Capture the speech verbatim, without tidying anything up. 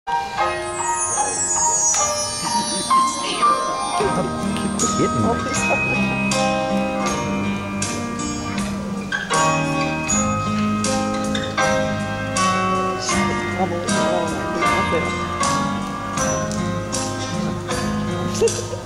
Keep hitting Oh, me. please stop. I'm gonna leave it alone. I'm leaving my bed.